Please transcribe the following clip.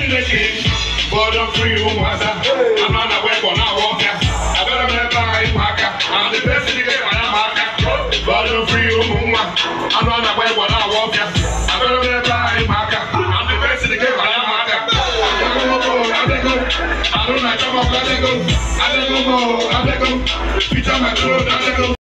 But I'm free on my side. I'm on the web on our walk. I better remember I'm Maka. I'm the best in the game, I'm Maka. But I'm free on my I'm on the web on our walk. I better remember I'm Maka. I'm the best in the game, I'm Maka. I don't know, I don't know.